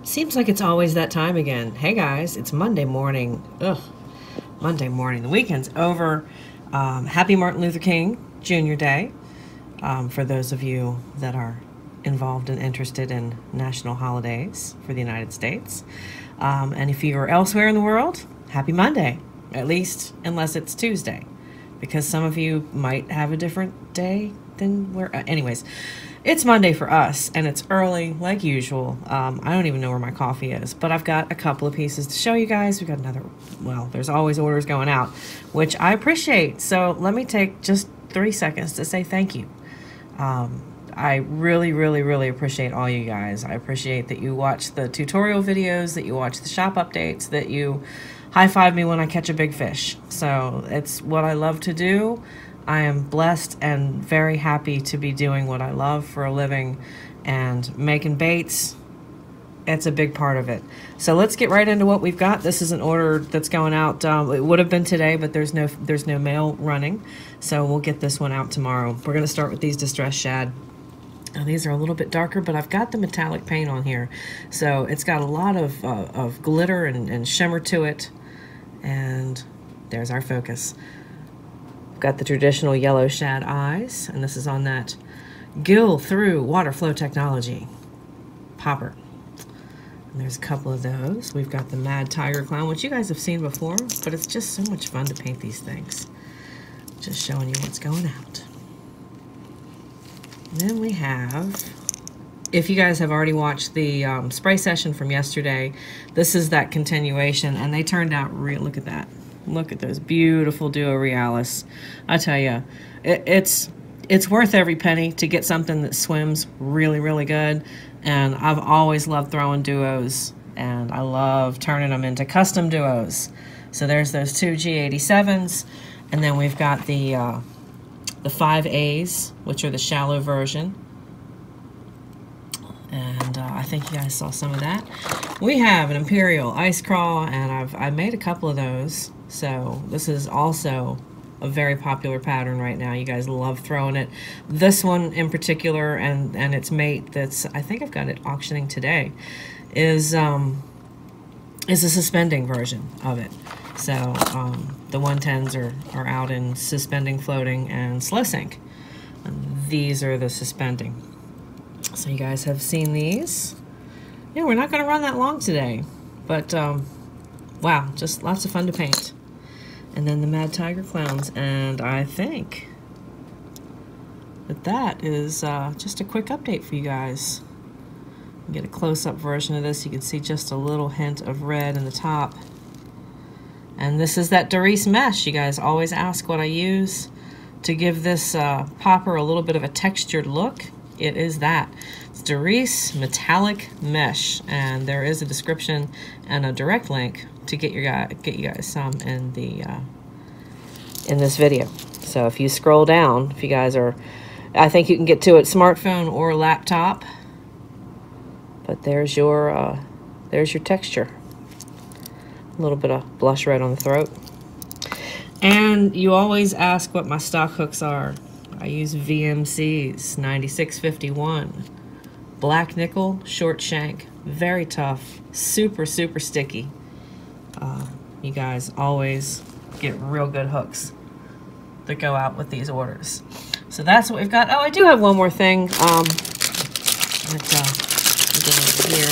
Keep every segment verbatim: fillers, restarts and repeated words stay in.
Seems like it's always that time again. Hey guys, it's Monday morning. Ugh, Monday morning. The weekend's over. Um, happy Martin Luther King Junior Day um, for those of you that are involved and interested in national holidays for the United States. Um, and if you are elsewhere in the world, happy Monday, at least unless it's Tuesday, because some of you might have a different day than where. Uh, anyways. It's Monday for us, and it's early, like usual. Um, I don't even know where my coffee is, but I've got a couple of pieces to show you guys. We've got another, well, there's always orders going out, which I appreciate. So let me take just three seconds to say thank you. Um, I really, really, really appreciate all you guys. I appreciate that you watch the tutorial videos, that you watch the shop updates, that you high-five me when I catch a big fish. So it's what I love to do. I am blessed and very happy to be doing what I love for a living, and making baits, it's a big part of it. So let's get right into what we've got. This is an order that's going out. Um, it would have been today, but there's no there's no mail running, so we'll get this one out tomorrow. We're going to start with these distressed shad. Now, these are a little bit darker, but I've got the metallic paint on here, so it's got a lot of, uh, of glitter and, and shimmer to it, and there's our focus. Got the traditional yellow shad eyes, and this is on that gill through water flow technology popper. And there's a couple of those. We've got the Mad Tiger Clown, which you guys have seen before, but it's just so much fun to paint these things. Just showing you what's going out. And then we have, if you guys have already watched the um, spray session from yesterday, this is that continuation, and they turned out real. Look at that. Look at those beautiful Duo Realis. I tell you, it, it's it's worth every penny to get something that swims really, really good. And I've always loved throwing duos, and I love turning them into custom duos. So there's those two G eighty-sevens, and then we've got the uh, the five A's, which are the shallow version. And uh, I think you guys saw some of that. We have an Imperial Ice Crawl, and I've I made a couple of those. So this is also a very popular pattern right now. You guys love throwing it. This one in particular, and and its mate, that's I think I've got it auctioning today, is um is a suspending version of it. So um, the one tens are are out in suspending, floating, and slow sink. And these are the suspending. So you guys have seen these. Yeah, we're not going to run that long today, but um, wow, just lots of fun to paint. And then the Mad Tiger Clowns, and I think that that is uh, just a quick update for you guys. Get a close-up version of this. You can see just a little hint of red in the top. And this is that Doris mesh. You guys always ask what I use to give this uh, popper a little bit of a textured look. It is that. It's Doris metallic mesh, and there is a description and a direct link to get your guy get you guys some in the uh, in this video. So if you scroll down, if you guys are, I think you can get to it smartphone or laptop. But there's your uh, there's your texture. A little bit of blush red on the throat. And you always ask what my stock hooks are. I use V M C's ninety-six fifty-one. Black nickel, short shank, very tough, super, super sticky. Uh, you guys always get real good hooks that go out with these orders. So that's what we've got. Oh, I do have one more thing. Um, that, uh, over here.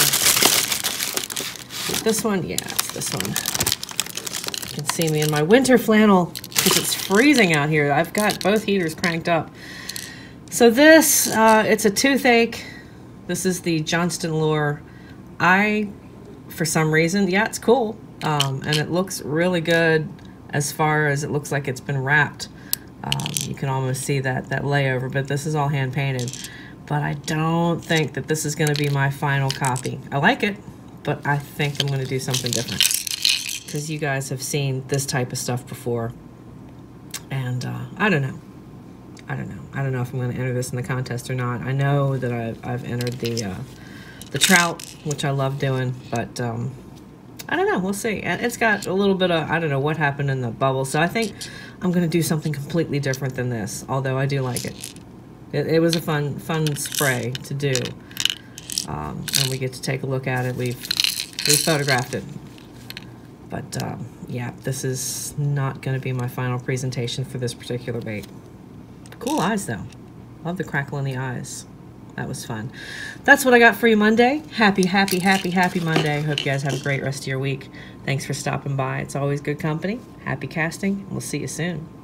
This one, yeah, it's this one. You can see me in my winter flannel because it's freezing out here. I've got both heaters cranked up. So this, uh, it's a toothache. This is the Johnston Lure. I, for some reason, yeah, it's cool. Um, and it looks really good as far as it looks like it's been wrapped. Um, you can almost see that, that layover, but this is all hand painted. But I don't think that this is going to be my final copy. I like it, but I think I'm going to do something different. Because you guys have seen this type of stuff before. And uh, I don't know. I don't know. I don't know if I'm going to enter this in the contest or not. I know that I've, I've entered the uh, the trout, which I love doing, but um, I don't know. We'll see. And it's got a little bit of, I don't know what happened in the bubble, so I think I'm going to do something completely different than this, although I do like it. It, it was a fun, fun spray to do. um, and we get to take a look at it. We've, we've photographed it. But um, yeah, this is not going to be my final presentation for this particular bait. Cool eyes though. Love the crackle in the eyes. That was fun. That's what I got for you Monday. Happy, happy, happy, happy Monday. Hope you guys have a great rest of your week. Thanks for stopping by. It's always good company. Happy casting. We'll see you soon.